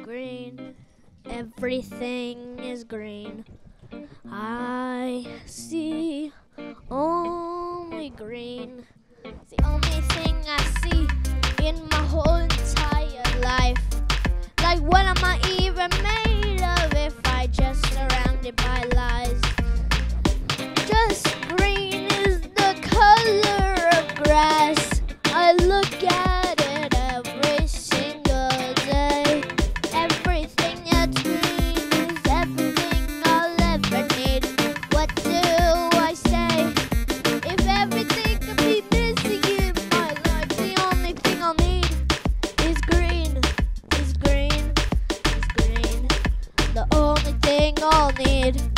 green. Everything is green. I see only green. It's the only thing I see in my whole entire life. Like, what am I even made of if I just surrounded by lies? Just green is the color of grass. I look at it every single day. Everything that's green is everything I'll ever need. What do I say? If everything could be missing in my life, the only thing I'll need is green, is green, is green. The only thing I'll need.